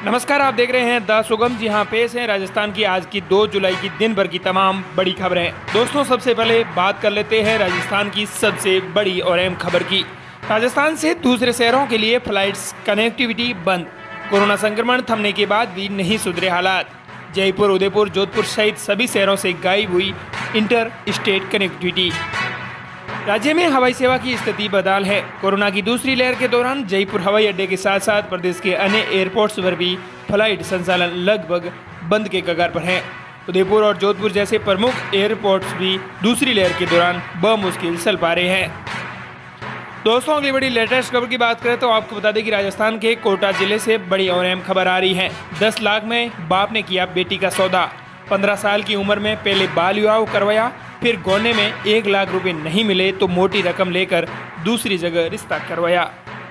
नमस्कार, आप देख रहे हैं द सुगम। जी हाँ, पेश है राजस्थान की आज की 2 जुलाई की दिन भर की तमाम बड़ी खबरें। दोस्तों, सबसे पहले बात कर लेते हैं राजस्थान की सबसे बड़ी और अहम खबर की। राजस्थान से दूसरे शहरों के लिए फ्लाइट्स कनेक्टिविटी बंद। कोरोना संक्रमण थमने के बाद भी नहीं सुधरे हालात। जयपुर, उदयपुर, जोधपुर सहित सभी शहरों से गायब हुई इंटर स्टेट कनेक्टिविटी। राज्य में हवाई सेवा की स्थिति बदहाल है। कोरोना की दूसरी लहर के दौरान जयपुर हवाई अड्डे के साथ साथ प्रदेश के अन्य एयरपोर्ट्स पर भी फ्लाइट संचालन लगभग बंद के कगार पर है। उदयपुर और जोधपुर जैसे प्रमुख एयरपोर्ट्स भी दूसरी लहर के दौरान बमुश्किल चल पा रहे हैं। दोस्तों, अगली बड़ी लेटेस्ट खबर की बात करें तो आपको बता दें कि राजस्थान के कोटा जिले से बड़ी और अहम खबर आ रही है। 10 लाख में बाप ने किया बेटी का सौदा। 15 साल की उम्र में पहले बाल विवाह करवाया, फिर गौने में 1 लाख रुपए नहीं मिले तो मोटी रकम लेकर दूसरी जगह रिश्ता करवाया।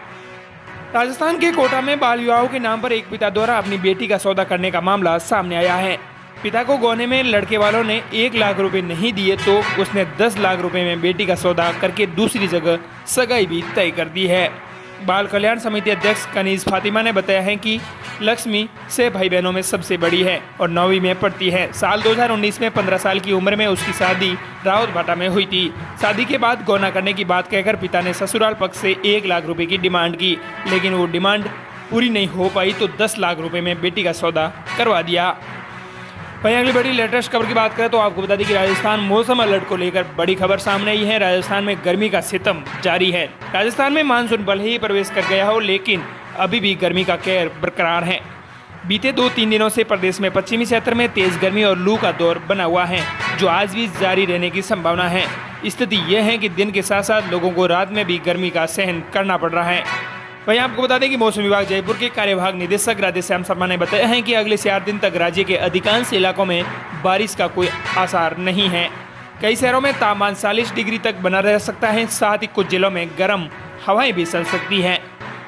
राजस्थान के कोटा में बाल विवाह के नाम पर एक पिता द्वारा अपनी बेटी का सौदा करने का मामला सामने आया है। पिता को गौने में लड़के वालों ने 1 लाख रुपए नहीं दिए तो उसने 10 लाख रुपए में बेटी का सौदा करके दूसरी जगह सगाई भी तय कर दी है। बाल कल्याण समिति अध्यक्ष कनीज फातिमा ने बताया है कि लक्ष्मी 6 भाई बहनों में सबसे बड़ी है और 9वीं में पढ़ती है। साल 2019 में 15 साल की उम्र में उसकी शादी रावत भाटा में हुई थी। शादी के बाद गौना करने की बात कहकर पिता ने ससुराल पक्ष से 1 लाख रुपए की डिमांड की, लेकिन वो डिमांड पूरी नहीं हो पाई तो 10 लाख रुपए में बेटी का सौदा करवा दिया। वहीं अगली बड़ी लेटेस्ट खबर की बात करें तो आपको बता दें कि राजस्थान मौसम अलर्ट को लेकर बड़ी खबर सामने आई है। राजस्थान में गर्मी का सितम जारी है। राजस्थान में मानसून भले ही प्रवेश कर गया हो, लेकिन अभी भी गर्मी का कहर बरकरार है। बीते 2-3 दिनों से प्रदेश में पश्चिमी क्षेत्र में तेज गर्मी और लू का दौर बना हुआ है, जो आज भी जारी रहने की संभावना है। स्थिति यह है कि दिन के साथ साथ लोगों को रात में भी गर्मी का सहन करना पड़ रहा है। वहीं आपको बता दें कि मौसम विभाग जयपुर के कार्यवाहक निदेशक राधेश्याम शर्मा ने बताया है कि अगले 4 दिन तक राज्य के अधिकांश इलाकों में बारिश का कोई आसार नहीं है। कई शहरों में तापमान 40 डिग्री तक बना रह सकता है, साथ ही कुछ जिलों में गर्म हवाएं भी चल सकती हैं।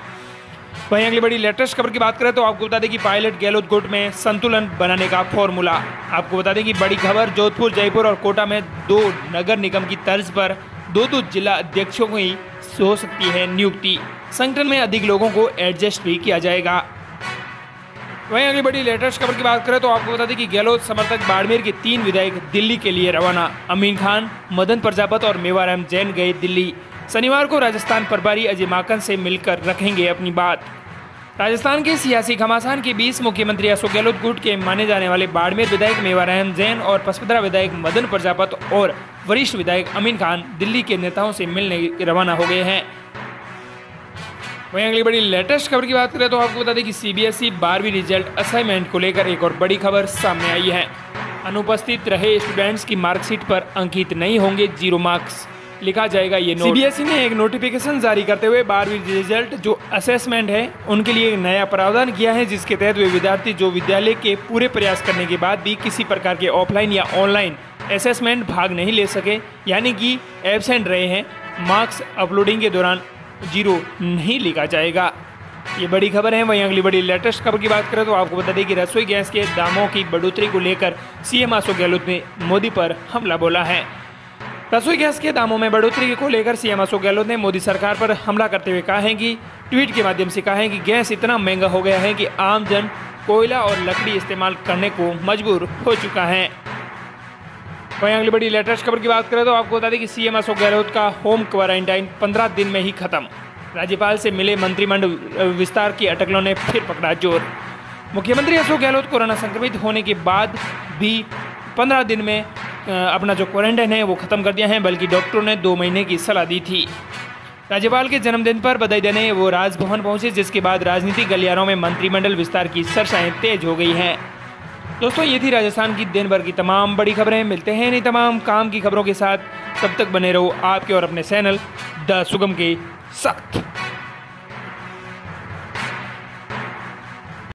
वहीं अगली बड़ी लेटेस्ट खबर की बात करें तो आपको बता दें कि पायलट गहलोत गुट में संतुलन बनाने का फॉर्मूला। आपको बता दें कि बड़ी खबर जोधपुर, जयपुर और कोटा में 2 नगर निगम की तर्ज पर 2 जिला अध्यक्षों की हो सकती है नियुक्ति। संगठन में अधिक लोगों को एडजस्ट भी किया जाएगा। वहीं अगली बड़ी लेटेस्ट खबर की बात करें तो आपको बता दें कि गहलोत समर्थक बाड़मेर के 3 विधायक दिल्ली के लिए रवाना। अमीन खान, मदन प्रजापत और मेवाराम जैन गए दिल्ली। शनिवार को राजस्थान प्रभारी अजय माकन से मिलकर रखेंगे अपनी बात। राजस्थान के सियासी घमासान के बीच मुख्यमंत्री अशोक गहलोत गुट के माने जाने वाले बाड़मेर विधायक मेवाराम जैन और पचपदरा विधायक मदन प्रजापत और वरिष्ठ विधायक अमीन खान दिल्ली के नेताओं से मिलने रवाना हो गए हैं। वहीं अगली बड़ी लेटेस्ट खबर की बात करें तो आपको बता दें कि सीबीएसई 12वीं रिजल्ट असाइनमेंट को लेकर एक और बड़ी खबर सामने आई है। अनुपस्थित रहे स्टूडेंट्स की मार्कशीट पर अंकित नहीं होंगे 0 मार्क्स, लिखा जाएगा ये नोट। सीबीएसई ने एक नोटिफिकेशन जारी करते हुए 12वीं रिजल्ट जो असेसमेंट है उनके लिए एक नया प्रावधान किया है, जिसके तहत वे विद्यार्थी जो विद्यालय के पूरे प्रयास करने के बाद भी किसी प्रकार के ऑफलाइन या ऑनलाइन असेसमेंट भाग नहीं ले सके, यानी कि एब्सेंट रहे हैं, मार्क्स अपलोडिंग के दौरान 0 नहीं लिखा जाएगा। ये बड़ी खबर है। वहीं अगली बड़ी लेटेस्ट खबर की बात करें तो आपको बता दें कि रसोई गैस के दामों की बढ़ोतरी को लेकर सीएम अशोक गहलोत ने मोदी पर हमला बोला है। रसोई गैस के दामों में बढ़ोतरी को लेकर सीएम अशोक गहलोत ने मोदी सरकार पर हमला करते हुए कहा है कि ट्वीट के माध्यम से कहा है कि गैस इतना महंगा हो गया है कि आम जन कोयला और लकड़ी इस्तेमाल करने को मजबूर हो चुका है। वहीं अगली बड़ी लेटेस्ट खबर की बात करें तो आपको बता दें कि सीएम अशोक गहलोत का होम क्वारंटाइन 15 दिन में ही खत्म। राज्यपाल से मिले मंत्रिमंडल विस्तार की अटकलों ने फिर पकड़ा जोर। मुख्यमंत्री अशोक गहलोत कोरोना संक्रमित होने के बाद भी 15 दिन में अपना जो क्वारंटाइन है वो खत्म कर दिया है, बल्कि डॉक्टरों ने 2 महीने की सलाह दी थी। राज्यपाल के जन्मदिन पर बधाई देने वो राजभवन पहुंचे, जिसके बाद राजनीतिक गलियारों में मंत्रिमंडल विस्तार की चर्चाएं तेज हो गई हैं। दोस्तों, ये थी राजस्थान की दिन भर की तमाम बड़ी खबरें। मिलते हैं नहीं तमाम काम की खबरों के साथ, तब तक बने रहो आपके और अपने चैनल द सुगम के साथ।